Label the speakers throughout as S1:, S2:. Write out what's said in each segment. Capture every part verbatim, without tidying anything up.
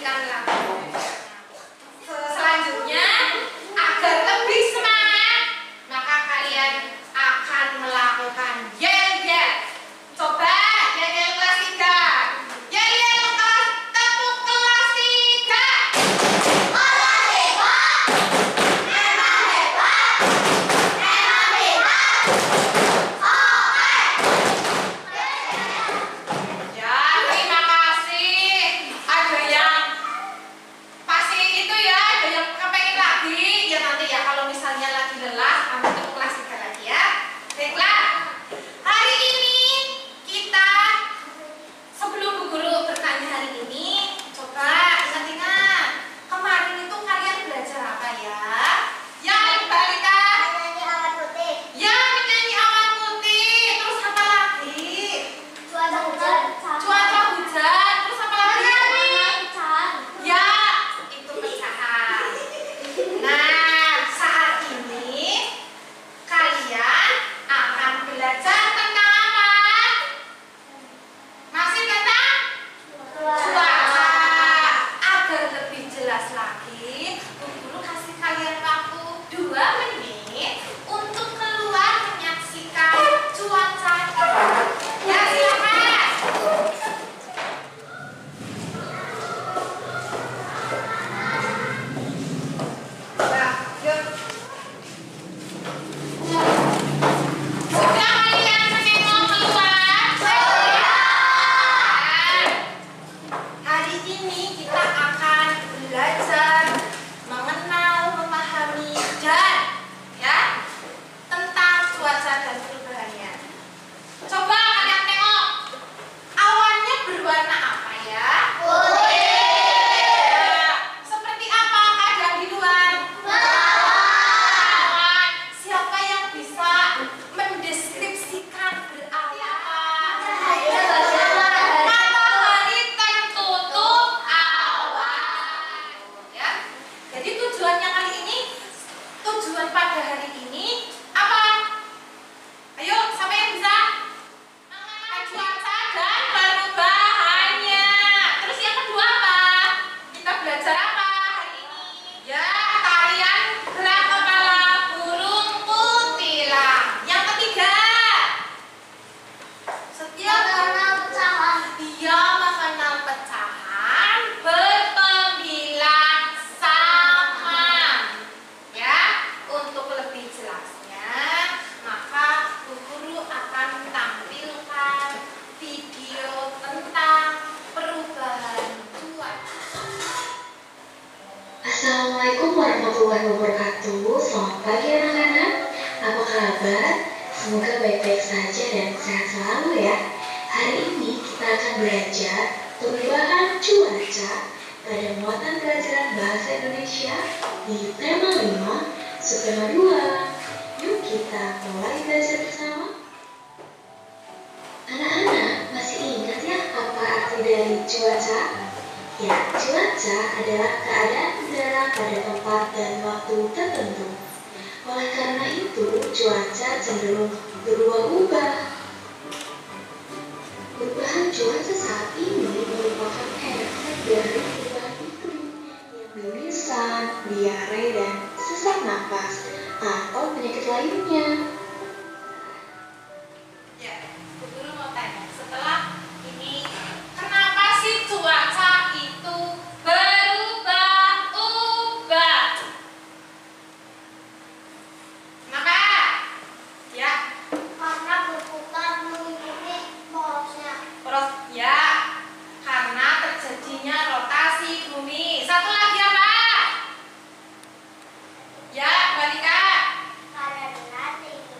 S1: menyanyikan lagu. Selanjutnya, agar lebih semangat, maka kalian akan melakukan yel-yel. Coba yel-yel kelas tiga. Yel-yel kelas tepuk kelas tiga.
S2: Orang hebat, memang hebat, memang hebat. Oke.
S1: Ya, terima kasih. Ada yang pasti itu ya, ada yang kepengen lagi. Ya nanti ya kalau misalnya lagi lelah, kamu tepuk kelas tiga lagi ya. Baiklah. Hari ini kita sebelum Bu Guru bertanya hari ini, coba ingat-ingat kemarin itu kalian belajar apa ya? Yang balita,
S2: Menyanyi awan putih,
S1: yang menyanyi awan putih, terus apa lagi?
S2: cuaca hujan,
S1: Cuaca hujan, terus apa lagi?
S2: pecahan.
S1: Ya, itu pecahan. Nah, saat ini kalian akan belajar tentang apa? Masih tentang cuaca. Agar lebih jelas lagi, Bu Guru kasih kalian waktu dua menit untuk keluar menyaksikan cuaca. Ya, silakan. Nah, yuk. Sudah kalian menengok keluar? Nah, hari ini kita akan belajar mengenal, memahami dan ya tentang cuaca dan perubahannya. Coba kalian tengok awannya berwarna apa ya? Ya, seperti apa keadaan di luar? Awan. Siapa yang bisa mendeskripsikan berawan? Matahari tertutup awan. Ya. Jadi tujuannya kali ini, tujuan pada hari ini apa? Ayo, siapa yang bisa? Mengenal cuaca dan perubahannya. Terus yang kedua apa? Kita belajar apa hari ini? Ya, tarian gerak kepala burung kutilang. Yang ketiga, setiap
S2: Mengenal pecahan.
S1: dia mengenal pecahan berpembilang sama. Ya, untuk lebih jelasnya, maka Bu Guru akan tampilkan video tentang perubahan cuaca.
S3: Assalamualaikum warahmatullahi wabarakatuh. Selamat pagi anak-anak. Apa kabar? Semoga baik-baik saja dan sehat selalu ya. Hari ini kita akan belajar perubahan cuaca pada muatan pelajaran bahasa Indonesia di tema lima, subtema dua. Yuk kita mulai belajar bersama. Anak-anak masih ingat ya apa arti dari cuaca? Ya, cuaca adalah keadaan udara pada tempat dan waktu tertentu. Oleh karena itu, cuaca cenderung berubah-ubah. Perubahan cuaca saat ini merupakan efek dari perubahan iklim yang mimisan, diare, dan sesak napas atau penyakit lainnya.
S1: Ya, Bu Guru mau tanya, setelah ini kenapa sih cuaca itu berubah-ubah? Kenapa? Ya,
S2: Karena berputar mengikuti porosnya.
S1: terus ya, karena terjadinya rotasi bumi. Satu lagi apa? Ya, Balika.
S2: Karena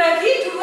S1: dibagi